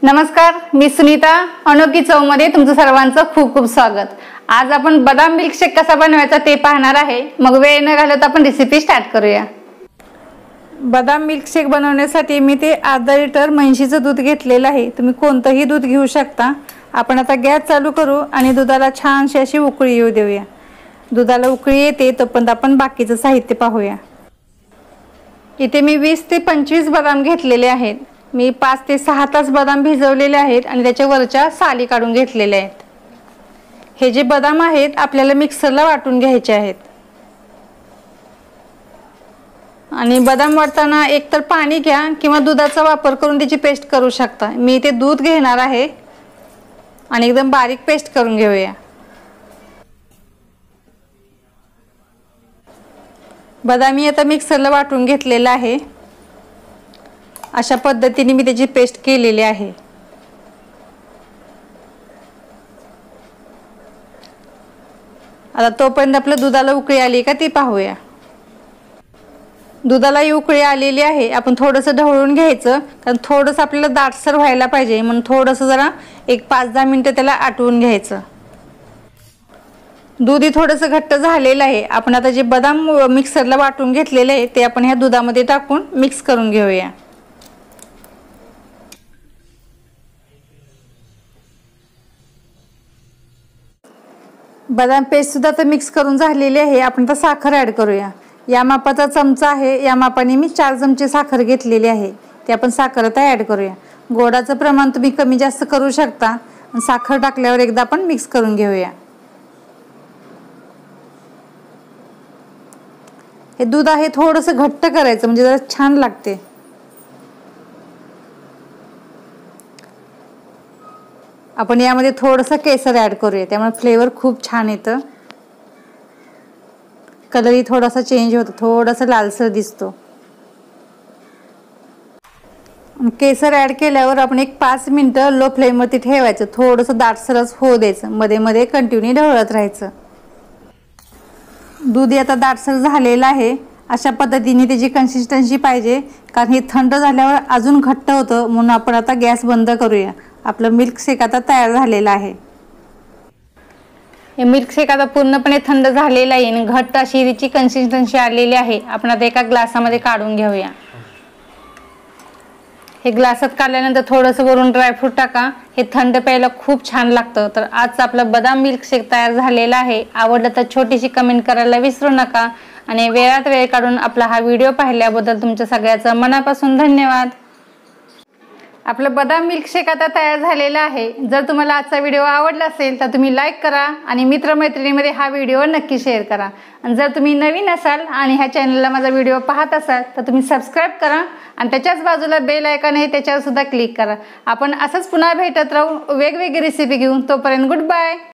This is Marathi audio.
नमस्कार, मी सुनीता. अनोखी चवमध्ये तुमचं सर्वांचं खूप खूप स्वागत. आज आपण बदाम मिल्कशेक कसा बनवायचा ते पाहणार आहे. मग वेळ न घालवता आपण रेसिपी स्टार्ट करूया. बदाम मिल्कशेक बनवण्यासाठी मी ते अर्धा लिटर म्हैशीचं दूध घेतलेलं आहे. तुम्ही कोणतंही दूध घेऊ शकता. आपण आता गॅस चालू करू आणि दुधाला छानशी अशी उकळी येऊ देऊया. दुधाला उकळी येते तोपर्यंत आपण बाकीचं साहित्य पाहूया. इथे मी 20 ते 25 बदाम घेतलेले आहेत. मी 5 ते 6 तास बदाम भिजवलेले आहेत आणि त्याच्या वरच्या साली काढून घेतलेल्या आहेत. हे जे बदाम आहेत आपल्याला मिक्सरला वाटून घ्यायचे आहेत. आणि बदाम वाटताना एकतर पाणी घ्या किंवा दुधाचा वापर करून त्याची पेस्ट करू शकता. मी इथे दूध घेणार आहे आणि एकदम बारीक पेस्ट करून घेऊया. बदाम मी आता मिक्सरला वाटून घेतलेला आहे. अशा पद्धतीने मी त्याची पेस्ट केलेली आहे. आता तोपर्यंत आपल्या दुधाला उकळी आली का ती पाहूया. दुधाला उकळी आलेली आहे. आपण थोडंसं ढवळून घ्यायचं, कारण थोडंसं आपल्याला दाटसर व्हायला पाहिजे म्हणून थोडंसं जरा एक 5-10 मिनिटं त्याला आटवून घ्यायचं. दूध थोडंसं घट्ट झालेलं आहे. आपण आता जे बदाम मिक्सरला वाटून घेतलेले आहे ते आपण ह्या दुधामध्ये टाकून मिक्स करून घेऊया. बदाम पेस्ट सुद्धा तर मिक्स करून झालेली आहे. आपण आता साखर ॲड करूया. या मापाचा चमचा आहे, या मापाने मी 4 चमचे साखर घेतलेली आहे. ते आपण साखर आता ॲड करूया. गोडाचं प्रमाण तुम्ही कमी जास्त करू शकता. साखर टाकल्यावर एकदा आपण मिक्स करून घेऊया. हे दूध आहे थोडंसं घट्ट करायचं म्हणजे जरा छान लागते. आपण यामध्ये थोडंसं केसर ॲड करूया, त्यामुळे फ्लेवर खूप छान येतं. कलरही थोडासा चेंज होतो, थोडासा लालसर दिसतो. केसर ॲड केल्यावर आपण एक 5 मिनिटं लो फ्लेमवरती ठेवायचं. थोडंसं दाटसरच होऊ द्यायचं. मध्ये मध्ये कंटिन्यू ढवळत राहायचं. दूध आता दाटसर झालेलं आहे. अशा पद्धतीने त्याची कन्सिस्टन्सी पाहिजे, कारण हे थंड झाल्यावर अजून घट्ट होतं. म्हणून आपण आता गॅस बंद करूया. आपलं मिल्कशेक आता तयार झालेलं आहे. हे मिल्कशेक आता पूर्णपणे थंड झालेलं आहे आणि घट्ट अशी त्याची कन्सिस्टन्सी आलेली आहे. आपण आता एका ग्लासामध्ये काढून घेऊया. हे ग्लासात काढल्यानंतर थोडंसं वरून ड्रायफ्रूट टाका. हे थंड प्यायला खूप छान लागतं. तर आज आपलं बदाम मिल्कशेक तयार झालेला आहे. आवडलं तर छोटीशी कमेंट करायला विसरू नका. आणि वेळात वेळ काढून आपला हा व्हिडिओ पाहिल्याबद्दल तुमच्या सगळ्याचं मनापासून धन्यवाद. आपलं बदाम मिल्कशेक आता तयार झालेला आहे. जर तुम्हाला आजचा व्हिडिओ आवडला असेल तर तुम्ही लाईक करा आणि मित्रमैत्रिणीमध्ये हा व्हिडिओ नक्की शेअर करा. आणि जर तुम्ही नवीन असाल आणि ह्या चॅनलला माझा व्हिडिओ पाहत असाल तर तुम्ही सबस्क्राईब करा आणि त्याच्याच बाजूला बेल आयकॉन आहे त्याच्यावर सुद्धा क्लिक करा. आपण असंच पुन्हा भेटत राहू वेगवेगळी रेसिपी घेऊन. तोपर्यंत गुड बाय.